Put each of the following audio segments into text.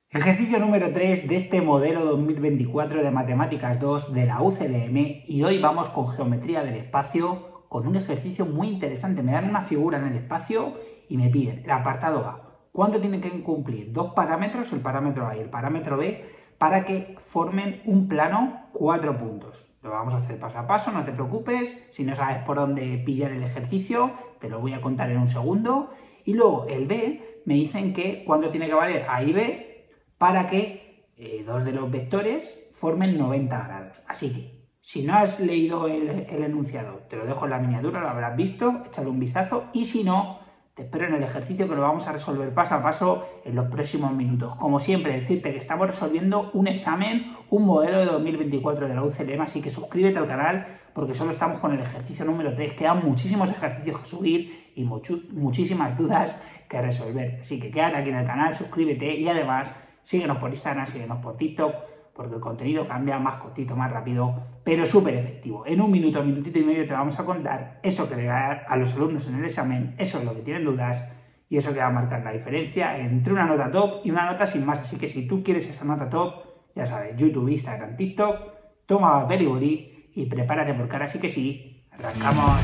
Ejercicio número 3 de este modelo 2024 de Matemáticas 2 de la UCLM y hoy vamos con geometría del espacio con un ejercicio muy interesante. Me dan una figura en el espacio y me piden el apartado A. ¿Cuánto tienen que cumplir? Dos parámetros, el parámetro A y el parámetro B, para que formen un plano 4 puntos. Lo vamos a hacer paso a paso, no te preocupes. Si no sabes por dónde pillar el ejercicio, te lo voy a contar en un segundo. Y luego el B me dicen que cuánto tiene que valer A y B para que dos de los vectores formen 90 grados. Así que, si no has leído el enunciado, te lo dejo en la miniatura, lo habrás visto, échale un vistazo, y si no, te espero en el ejercicio que lo vamos a resolver paso a paso en los próximos minutos. Como siempre, decirte que estamos resolviendo un examen, un modelo de 2024 de la UCLM, así que suscríbete al canal porque solo estamos con el ejercicio número 3. Quedan muchísimos ejercicios que subir y muchísimas dudas que resolver. Así que quédate aquí en el canal, suscríbete y además síguenos por Instagram, síguenos por TikTok, porque el contenido cambia más cortito, más rápido, pero súper efectivo. En un minuto, minutito y medio te vamos a contar eso que le da a los alumnos en el examen, eso es lo que tienen dudas y eso que va a marcar la diferencia entre una nota top y una nota sin más. Así que si tú quieres esa nota top, ya sabes, YouTube, Instagram, TikTok, toma papel y boli y prepárate porque ahora sí que sí, arrancamos.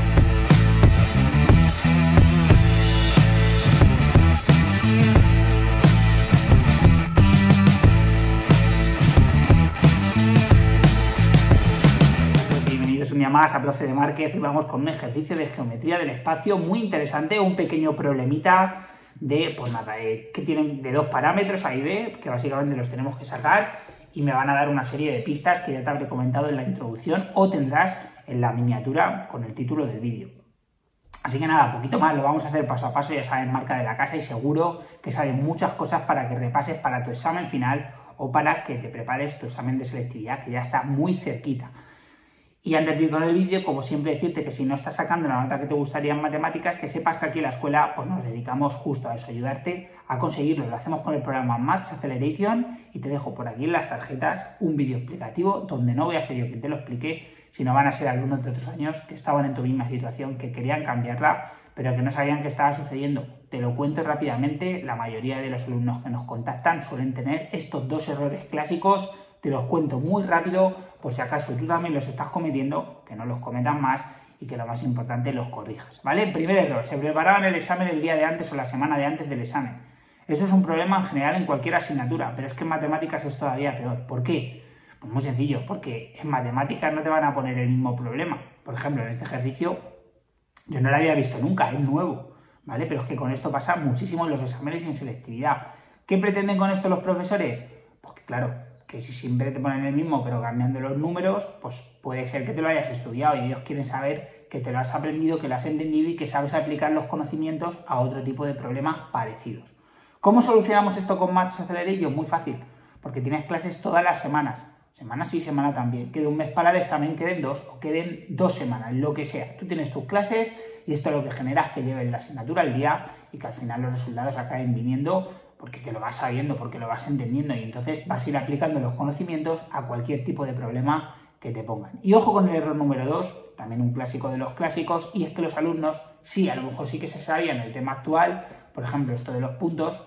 Un día más a Profe de Márquez y vamos con un ejercicio de geometría del espacio muy interesante, un pequeño problemita de, pues nada, que tienen de dos parámetros A y B, que básicamente los tenemos que sacar y me van a dar una serie de pistas que ya te habré comentado en la introducción o tendrás en la miniatura con el título del vídeo. Así que nada, poquito más, lo vamos a hacer paso a paso, ya sabes, marca de la casa y seguro que sabes muchas cosas para que repases para tu examen final o para que te prepares tu examen de selectividad, que ya está muy cerquita. Y antes de ir con el vídeo, como siempre decirte que si no estás sacando la nota que te gustaría en matemáticas, que sepas que aquí en la escuela pues nos dedicamos justo a eso, ayudarte a conseguirlo. Lo hacemos con el programa Maths Acceleration y te dejo por aquí en las tarjetas un vídeo explicativo donde no voy a ser yo quien te lo explique, sino van a ser alumnos de otros años que estaban en tu misma situación, que querían cambiarla, pero que no sabían qué estaba sucediendo. Te lo cuento rápidamente, la mayoría de los alumnos que nos contactan suelen tener estos dos errores clásicos. Te los cuento muy rápido, por si acaso tú también los estás cometiendo, que no los cometas más y que lo más importante los corrijas, ¿vale? Primer error, se preparaban el examen el día de antes o la semana de antes del examen. Esto es un problema en general en cualquier asignatura, pero es que en matemáticas es todavía peor. ¿Por qué? Pues muy sencillo, porque en matemáticas no te van a poner el mismo problema. Por ejemplo, en este ejercicio yo no lo había visto nunca, es nuevo, ¿vale? Pero es que con esto pasa muchísimo en los exámenes y en selectividad. ¿Qué pretenden con esto los profesores? Pues que claro, que si siempre te ponen el mismo pero cambiando los números, pues puede ser que te lo hayas estudiado y ellos quieren saber que te lo has aprendido, que lo has entendido y que sabes aplicar los conocimientos a otro tipo de problemas parecidos. ¿Cómo solucionamos esto con Maths Acceleration? Muy fácil, porque tienes clases todas las semanas, semana sí, semana también, quede un mes para el examen, queden dos o queden 2 semanas, lo que sea. Tú tienes tus clases y esto lo que genera es que lleven la asignatura al día y que al final los resultados acaben viniendo porque te lo vas sabiendo, porque lo vas entendiendo y entonces vas a ir aplicando los conocimientos a cualquier tipo de problema que te pongan. Y ojo con el error número 2, también un clásico de los clásicos, y es que los alumnos sí, a lo mejor sí que se sabían el tema actual, por ejemplo esto de los puntos,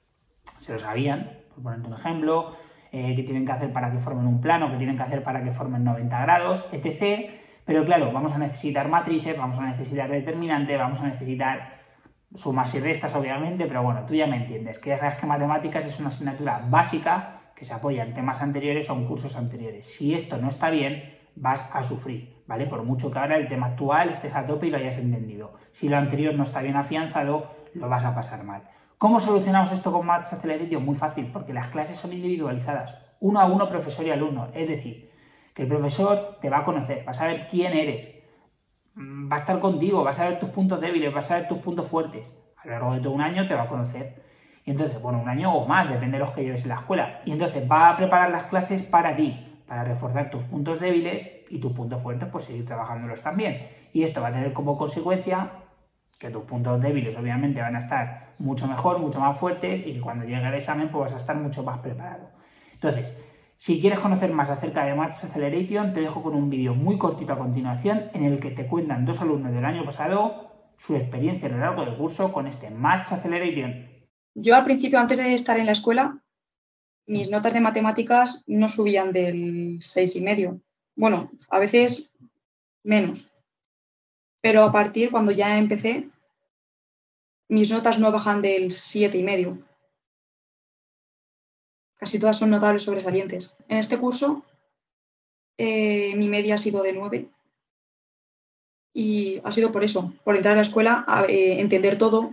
se lo sabían, por ponerte un ejemplo, qué tienen que hacer para que formen un plano, qué tienen que hacer para que formen 90 grados, etc. Pero claro, vamos a necesitar matrices, vamos a necesitar determinantes, vamos a necesitar sumas y restas, obviamente, pero bueno, tú ya me entiendes, que ya sabes que matemáticas es una asignatura básica que se apoya en temas anteriores o en cursos anteriores. Si esto no está bien, vas a sufrir, ¿vale? Por mucho que ahora el tema actual estés a tope y lo hayas entendido. Si lo anterior no está bien afianzado, lo vas a pasar mal. ¿Cómo solucionamos esto con Maths Acceleration? Muy fácil, porque las clases son individualizadas, uno a uno profesor y alumno, es decir, que el profesor te va a conocer, va a saber quién eres, va a estar contigo, vas a ver tus puntos débiles, vas a ver tus puntos fuertes. A lo largo de todo un año te va a conocer. Y entonces, bueno, un año o más, depende de los que lleves en la escuela. Y entonces va a preparar las clases para ti, para reforzar tus puntos débiles y tus puntos fuertes, pues seguir trabajándolos también. Y esto va a tener como consecuencia que tus puntos débiles obviamente van a estar mucho mejor, mucho más fuertes y que cuando llegue el examen pues vas a estar mucho más preparado. Entonces, si quieres conocer más acerca de Maths Acceleration, te dejo con un vídeo muy cortito a continuación en el que te cuentan dos alumnos del año pasado su experiencia a lo largo del curso con este Maths Acceleration. Yo al principio, antes de estar en la escuela, mis notas de matemáticas no subían del 6,5. Bueno, a veces menos. Pero a partir, cuando ya empecé, mis notas no bajan del 7,5. Casi todas son notables sobresalientes. En este curso, mi media ha sido de 9. Y ha sido por eso, por entrar a la escuela, entender todo,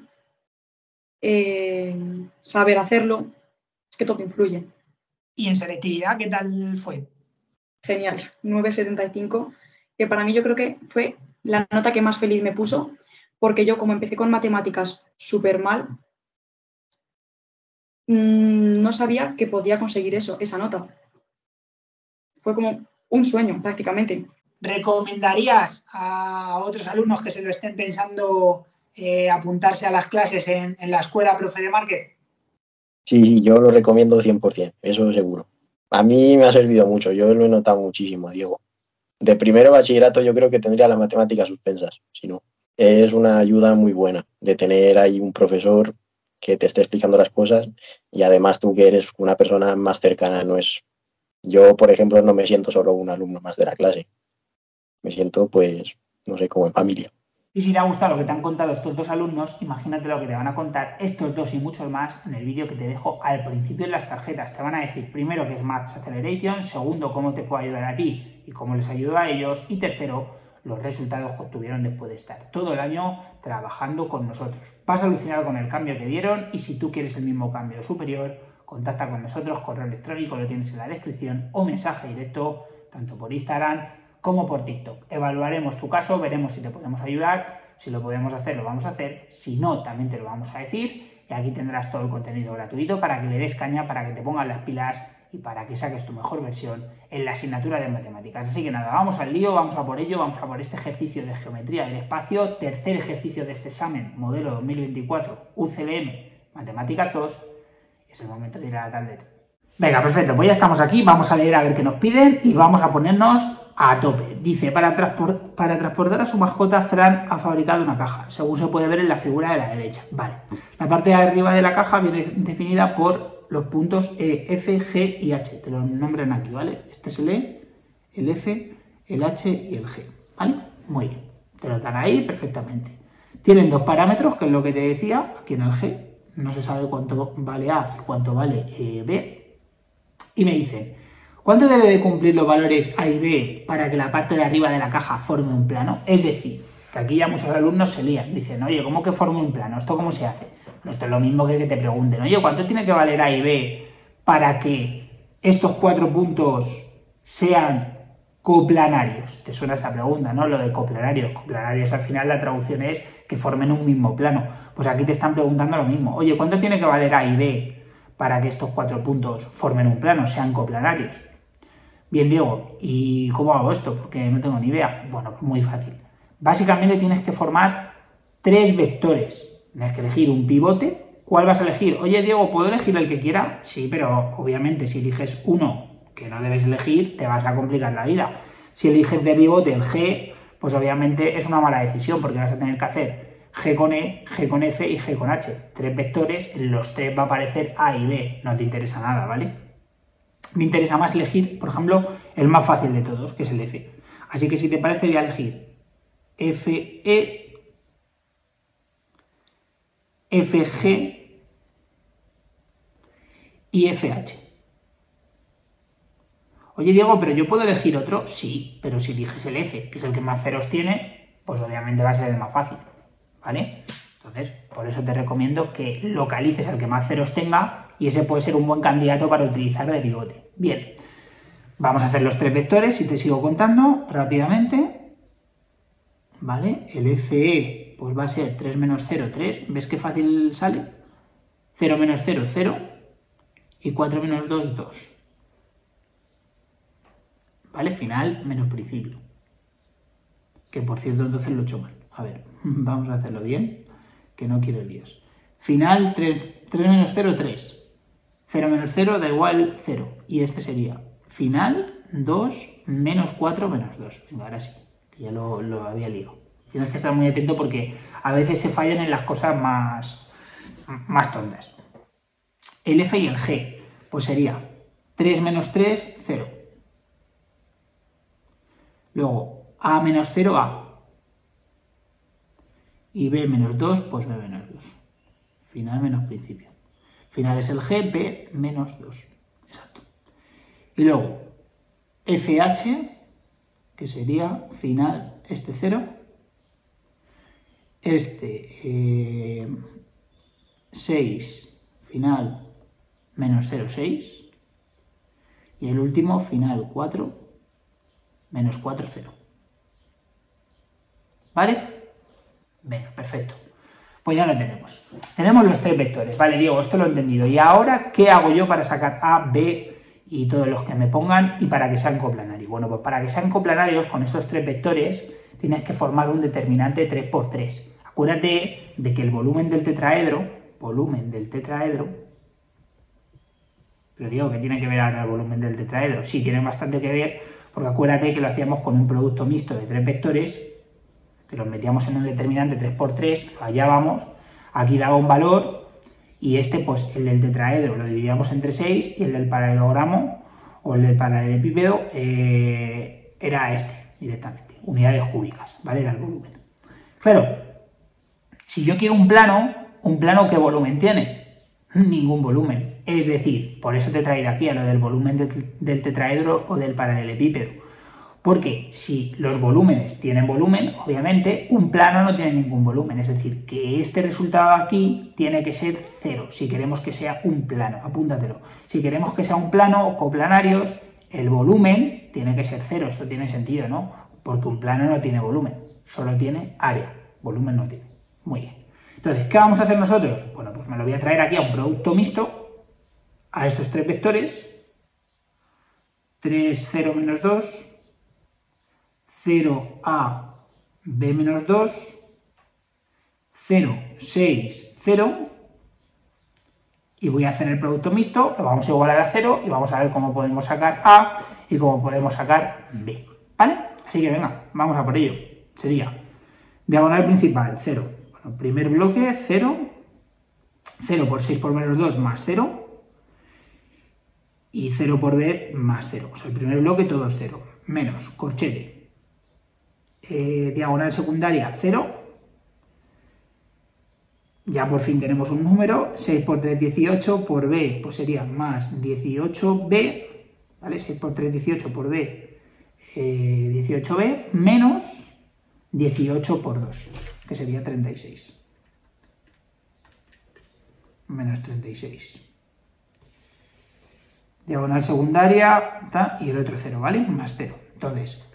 saber hacerlo. Es que todo influye. ¿Y en selectividad qué tal fue? Genial, 9,75, que para mí yo creo que fue la nota que más feliz me puso, porque yo como empecé con matemáticas súper mal, no sabía que podía conseguir esa nota. Fue como un sueño prácticamente. ¿Recomendarías a otros alumnos que se lo estén pensando apuntarse a las clases en la escuela profe de marketing? Sí, yo lo recomiendo 100%, eso seguro. A mí me ha servido mucho, yo lo he notado muchísimo, Diego. De primero bachillerato yo creo que tendría las matemáticas suspensas, si no. Es una ayuda muy buena de tener ahí un profesor que te esté explicando las cosas y además tú que eres una persona más cercana, no es... Yo, por ejemplo, no me siento solo un alumno más de la clase. Me siento, pues, no sé, como en familia. Y si te ha gustado lo que te han contado estos dos alumnos, imagínate lo que te van a contar estos dos y muchos más en el vídeo que te dejo al principio en las tarjetas. Te van a decir primero qué es Maths Acceleration, segundo cómo te puede ayudar a ti y cómo les ayuda a ellos, y tercero los resultados que obtuvieron después de estar todo el año trabajando con nosotros. Vas a alucinar con el cambio que dieron, y si tú quieres el mismo cambio superior, contacta con nosotros, correo electrónico lo tienes en la descripción, o mensaje directo tanto por Instagram como por TikTok. Evaluaremos tu caso, veremos si te podemos ayudar. Si lo podemos hacer, lo vamos a hacer. Si no, también te lo vamos a decir. Y aquí tendrás todo el contenido gratuito para que le des caña, para que te pongas las pilas y para que saques tu mejor versión en la asignatura de matemáticas. Así que nada, vamos al lío, vamos a por ello, vamos a por este ejercicio de geometría del espacio, tercer ejercicio de este examen, modelo 2024, UCLM, Matemáticas 2. Es el momento de ir a la tableta. Venga, perfecto, pues ya estamos aquí, vamos a leer a ver qué nos piden y vamos a ponernos a tope. Dice, para transportar a su mascota, Fran ha fabricado una caja, según se puede ver en la figura de la derecha. Vale, la parte de arriba de la caja viene definida por los puntos E, F, G y H. Te lo nombran aquí, ¿vale? Este es el E, el F, el H y el G, ¿vale? Muy bien, te lo dan ahí perfectamente. Tienen dos parámetros, que es lo que te decía, aquí en el G, no se sabe cuánto vale A y cuánto vale B. Y me dicen, ¿cuánto debe de cumplir los valores A y B para que la parte de arriba de la caja forme un plano? Es decir, que aquí ya muchos alumnos se lían. Dicen, oye, ¿cómo que forme un plano? ¿Esto cómo se hace? Esto es lo mismo que te pregunten, oye, ¿cuánto tiene que valer A y B para que estos 4 puntos sean coplanarios? Te suena esta pregunta, ¿no? Lo de coplanarios. Coplanarios, al final la traducción es que formen un mismo plano. Pues aquí te están preguntando lo mismo. Oye, ¿cuánto tiene que valer A y B para que estos 4 puntos formen un plano, sean coplanarios? Bien, Diego, ¿y cómo hago esto? Porque no tengo ni idea. Bueno, pues muy fácil. Básicamente tienes que formar 3 vectores. Tienes que elegir un pivote. ¿Cuál vas a elegir? Oye, Diego, ¿puedo elegir el que quiera? Sí, pero obviamente si eliges uno que no debes elegir, te vas a complicar la vida. Si eliges de pivote el G, pues obviamente es una mala decisión, porque vas a tener que hacer G con E, G con F y G con H. 3 vectores, en los 3 va a aparecer A y B. No te interesa nada, ¿vale? Me interesa más elegir, por ejemplo, el más fácil de todos, que es el F. Así que si te parece, voy a elegir FE, FG y FH. Oye, Diego, ¿pero yo puedo elegir otro? Sí, pero si eliges el F, que es el que más ceros tiene, pues obviamente va a ser el más fácil, ¿vale? Entonces, por eso te recomiendo que localices al que más ceros tenga y ese puede ser un buen candidato para utilizar de pivote. Bien, vamos a hacer los 3 vectores y te sigo contando rápidamente, ¿vale? El FE pues va a ser 3 menos 0, 3. ¿Ves qué fácil sale? 0 menos 0, 0. Y 4 menos 2, 2. ¿Vale? Final menos principio. Que por cierto entonces lo he hecho mal. A ver, vamos a hacerlo bien, que no quiero líos. Final 3 menos 0, 3. 0 menos 0 da igual 0. Y este sería final 2 menos 4 menos 2. Venga, ahora sí, que ya lo había liado. Tienes que estar muy atento porque a veces se fallan en las cosas más tontas. El F y el G, pues sería 3 menos 3, 0. Luego, A menos 0, A. Y B menos 2, pues B menos 2. Final menos principio. Final es el G, B menos 2. Exacto. Y luego, FH, que sería final este 0. Este 6, final menos 0, 6. Y el último, final 4, menos 4, 0. ¿Vale? Venga, perfecto. Pues ya lo tenemos. Tenemos los 3 vectores. Vale, Diego, esto lo he entendido. Y ahora, ¿qué hago yo para sacar A, B y todos los que me pongan y para que sean coplanarios? Bueno, pues para que sean coplanarios, con estos 3 vectores, tienes que formar un determinante 3×3. Acuérdate de que el volumen del tetraedro, pero digo que tiene que ver ahora el volumen del tetraedro. Sí, tiene bastante que ver, porque acuérdate que lo hacíamos con un producto mixto de 3 vectores, que los metíamos en un determinante 3×3, allá vamos, aquí daba un valor, y este, pues el del tetraedro lo dividíamos entre 6, y el del paralelogramo, o el del paralelepípedo, era este, directamente, unidades cúbicas, ¿vale? Era el volumen. Claro, si yo quiero un plano, ¿qué volumen tiene? Ningún volumen. Es decir, por eso te he traído aquí a lo del volumen del tetraedro o del paralelepípedo. Porque si los volúmenes tienen volumen, obviamente un plano no tiene ningún volumen. Es decir, que este resultado aquí tiene que ser 0 si queremos que sea un plano. Apúntatelo. Si queremos que sea un plano o coplanarios, el volumen tiene que ser 0. Esto tiene sentido, ¿no? Porque un plano no tiene volumen, solo tiene área. Volumen no tiene. Muy bien. Entonces, ¿qué vamos a hacer nosotros? Bueno, pues me lo voy a traer aquí a un producto mixto, a estos 3 vectores, 3, 0, menos 2, 0A, B menos 2, 0, 6, 0, y voy a hacer el producto mixto, lo vamos a igualar a 0 y vamos a ver cómo podemos sacar A y cómo podemos sacar B, ¿vale? Así que venga, vamos a por ello. Sería diagonal principal, 0. Bueno, primer bloque, 0, 0 por 6 por menos 2 más 0, y 0 por B más 0. O sea, el primer bloque todo es 0, menos corchete. Diagonal secundaria, 0. Ya por fin tenemos un número, 6 por 3, 18, por B, pues sería más 18B, ¿vale? 6 por 3, 18, por B, 18B, menos 18 por 2, que sería 36. Menos 36. Diagonal secundaria, y el otro 0, ¿vale? Más 0. Entonces,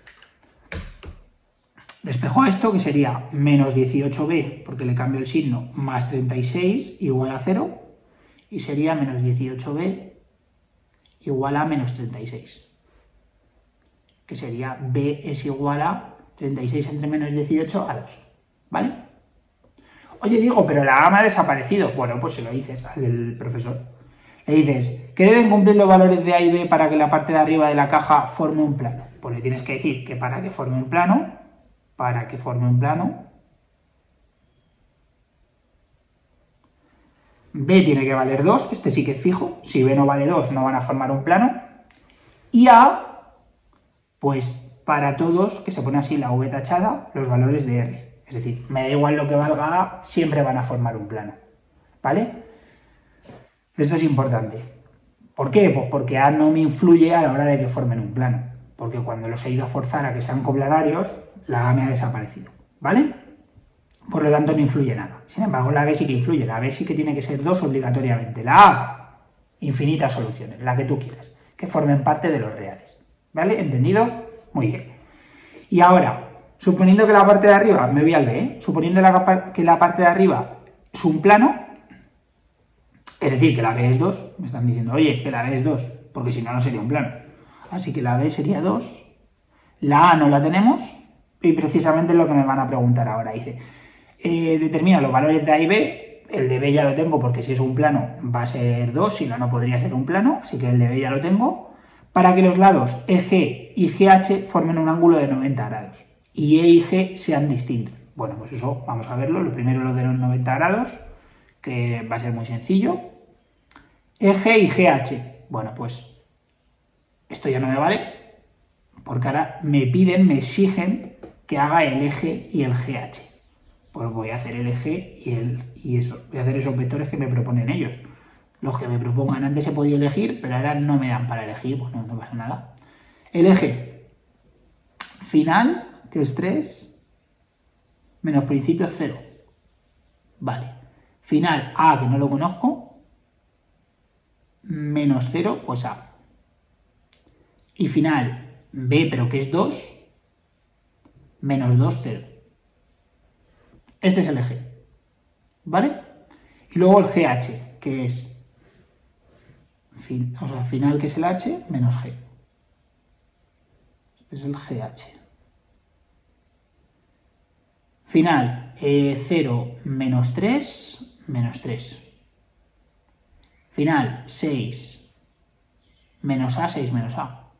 despejo esto, que sería menos 18b, porque le cambio el signo, más 36 igual a 0, y sería menos 18b igual a menos 36, que sería b es igual a 36 entre menos 18 a 2, ¿vale? Oye, Diego, pero la A me ha desaparecido. Bueno, pues se lo dices al profesor. Le dices, ¿qué deben cumplir los valores de A y B para que la parte de arriba de la caja forme un plano? Pues le tienes que decir que para que forme un plano, B tiene que valer 2, este sí que es fijo, si B no vale 2 no van a formar un plano, y A, pues para todos, que se pone así la V tachada, los valores de R, es decir, me da igual lo que valga A, siempre van a formar un plano, ¿vale? Esto es importante. ¿Por qué? Pues porque A no me influye a la hora de que formen un plano, porque cuando los he ido a forzar a que sean coplanarios, la A me ha desaparecido, ¿vale? Por lo tanto no influye nada. Sin embargo, la B sí que influye, la B sí que tiene que ser 2 obligatoriamente. La A, infinitas soluciones, la que tú quieras, que formen parte de los reales, ¿vale? ¿Entendido? Muy bien. Y ahora, suponiendo que la parte de arriba, me voy al B, ¿eh? Suponiendo que la parte de arriba es un plano, es decir, que la B es 2, me están diciendo, oye, que la B es 2, porque si no, no sería un plano. Así que la B sería 2, la A no la tenemos, y precisamente es lo que me van a preguntar ahora. Dice, determina los valores de A y B, el de B ya lo tengo porque si es un plano va a ser 2, si no, no podría ser un plano, así que el de B ya lo tengo, para que los lados EG y GH formen un ángulo de 90 grados, y E y G sean distintos. Bueno, pues eso vamos a verlo, lo primero lo de los 90 grados, que va a ser muy sencillo. EG y GH, bueno, pues Esto ya no me vale, porque ahora me piden, me exigen que haga el eje y el GH. Pues voy a hacer el eje y eso. Voy a hacer esos vectores que me proponen ellos. Los que me propongan antes he podido elegir, pero ahora no me dan para elegir, pues no pasa nada. El eje final, que es 3, menos principio 0. Vale. Final A, que no lo conozco, menos 0, pues A. Y final B, pero que es 2, menos 2, 0. Este es el eje, ¿vale? Y luego el GH, que es final, que es el H, menos G. Este es el GH. Final, 0, menos 3, menos 3. Final, 6, menos A, 6, menos A.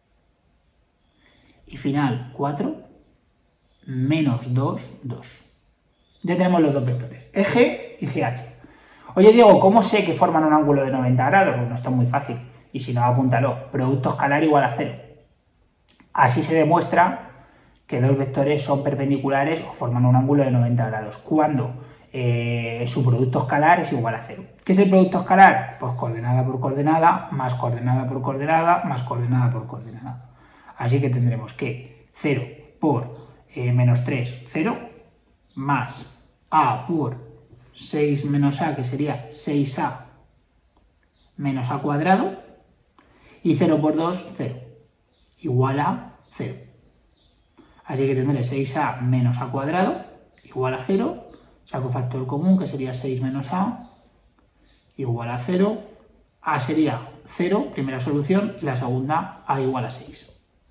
Y final, 4, menos 2, 2. Ya tenemos los dos vectores, eje y GH. Oye, Diego, ¿cómo sé que forman un ángulo de 90 grados? Bueno, esto es muy fácil. Y si no, apúntalo. Producto escalar igual a 0. Así se demuestra que dos vectores son perpendiculares o forman un ángulo de 90 grados. Cuando su producto escalar es igual a 0. ¿Qué es el producto escalar? Pues coordenada por coordenada, más coordenada por coordenada, más coordenada por coordenada. Así que tendremos que 0 por menos 3, 0, más A por 6 menos A, que sería 6A menos A cuadrado, y 0 por 2, 0, igual a 0. Así que tendré 6A menos A cuadrado, igual a 0, saco factor común, que sería 6 menos A, igual a 0, A sería 0, primera solución, y la segunda, A igual a 6.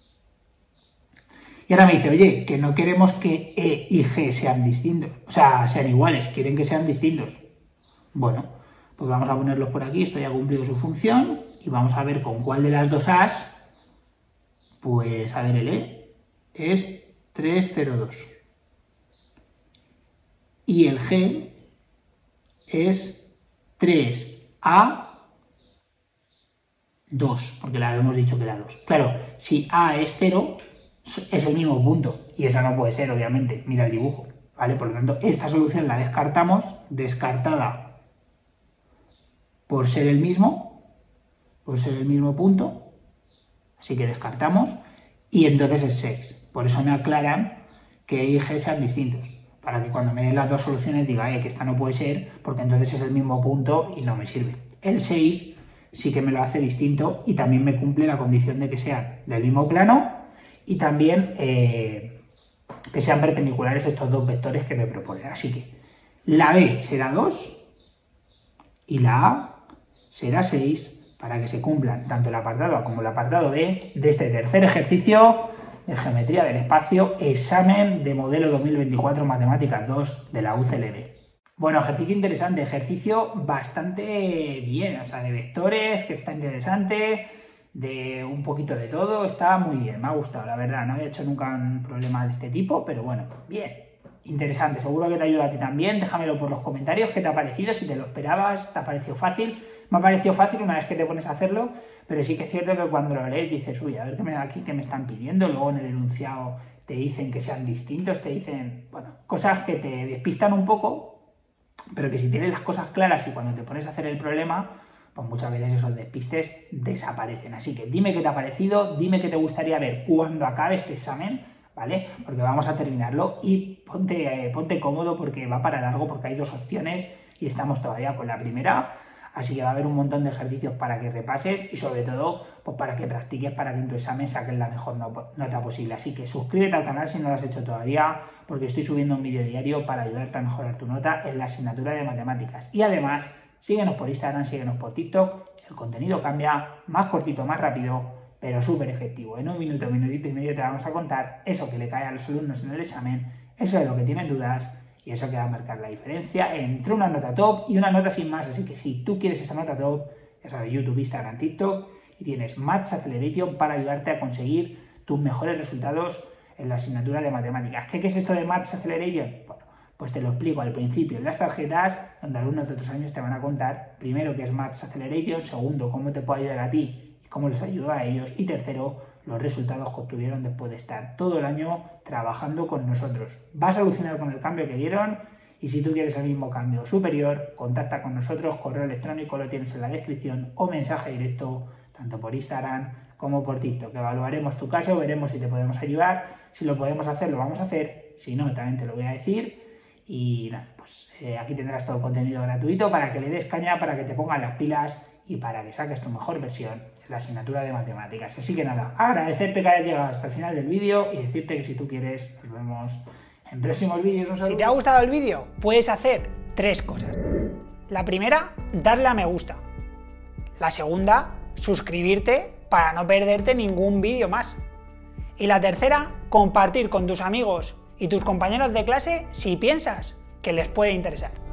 Y ahora me dice, oye, que no queremos que E y G sean distintos, o sea, sean iguales, quieren que sean distintos. Bueno, pues vamos a ponerlos por aquí, esto ya ha cumplido su función, y vamos a ver con cuál de las dos A's, pues a ver, el E es 3, 0, 2. Y el G es 3A, 2, porque le habíamos dicho que era 2. Claro, si A es 0, es el mismo punto, y eso no puede ser, obviamente, mira el dibujo, ¿vale? Por lo tanto, esta solución la descartamos, descartada por ser el mismo punto, así que descartamos, y entonces es 6. Por eso me aclaran que E y G sean distintos, para que cuando me den las dos soluciones diga, que esta no puede ser, porque entonces es el mismo punto y no me sirve. El 6 sí que me lo hace distinto y también me cumple la condición de que sean del mismo plano y también que sean perpendiculares estos dos vectores que me proponen. Así que la B será 2 y la A será 6 para que se cumplan tanto el apartado A como el apartado B de este tercer ejercicio de geometría del espacio, examen de modelo 2024 Matemáticas 2 de la UCLB. Bueno, ejercicio interesante, ejercicio bastante bien, o sea, de vectores, que está interesante, de un poquito de todo, está muy bien, me ha gustado, la verdad, no había hecho nunca un problema de este tipo, pero bueno, bien, interesante, seguro que te ayuda a ti también, déjamelo por los comentarios, qué te ha parecido, si te lo esperabas, te ha parecido fácil. Me ha parecido fácil una vez que te pones a hacerlo, pero sí que es cierto que cuando lo lees dices, uy, a ver qué me están pidiendo, luego en el enunciado te dicen que sean distintos, te dicen, bueno, cosas que te despistan un poco, pero que si tienes las cosas claras y cuando te pones a hacer el problema, pues muchas veces esos despistes desaparecen. Así que dime qué te ha parecido, dime qué te gustaría ver cuando acabe este examen, ¿vale? Porque vamos a terminarlo y ponte cómodo porque va para largo, porque hay dos opciones y estamos todavía con la primera. Así que va a haber un montón de ejercicios para que repases y sobre todo pues para que practiques para que en tu examen saques la mejor nota posible. Así que suscríbete al canal si no lo has hecho todavía porque estoy subiendo un vídeo diario para ayudarte a mejorar tu nota en la asignatura de matemáticas. Y además, síguenos por Instagram, síguenos por TikTok. El contenido cambia, más cortito, más rápido, pero súper efectivo. En un minuto, minutito y medio te vamos a contar eso que le cae a los alumnos en el examen, eso de lo que tienen dudas, y eso que va a marcar la diferencia entre una nota top y una nota sin más. Así que si tú quieres esa nota top, ya sabes, YouTube, Instagram, TikTok, y tienes Maths Acceleration para ayudarte a conseguir tus mejores resultados en la asignatura de matemáticas. ¿Qué es esto de Maths Acceleration? Bueno, pues te lo explico al principio en las tarjetas, donde alumnos de otros años te van a contar, primero, qué es Maths Acceleration, segundo, cómo te puede ayudar a ti y cómo les ayuda a ellos. Y tercero, los resultados que obtuvieron después de estar todo el año trabajando con nosotros. Vas a alucinar con el cambio que dieron y si tú quieres el mismo cambio superior, contacta con nosotros, correo electrónico lo tienes en la descripción o mensaje directo tanto por Instagram como por TikTok. Evaluaremos tu caso, veremos si te podemos ayudar, si lo podemos hacer, lo vamos a hacer, si no, también te lo voy a decir. Y nada, pues aquí tendrás todo el contenido gratuito para que le des caña, para que te pongas las pilas y para que saques tu mejor versión en la asignatura de matemáticas. Así que nada, agradecerte que hayas llegado hasta el final del vídeo y decirte que si tú quieres, nos vemos en próximos vídeos. Si te ha gustado el vídeo, puedes hacer 3 cosas. La primera, darle a me gusta. La segunda, suscribirte para no perderte ningún vídeo más. Y la tercera, compartir con tus amigos y tus compañeros de clase si piensas que les puede interesar.